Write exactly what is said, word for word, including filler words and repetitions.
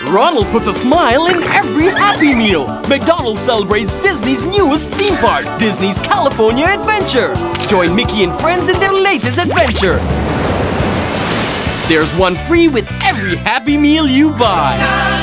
Ronald puts a smile in every Happy Meal. McDonald's celebrates Disney's newest theme park, Disney's California Adventure. Join Mickey and friends in their latest adventure. There's one free with every Happy Meal you buy.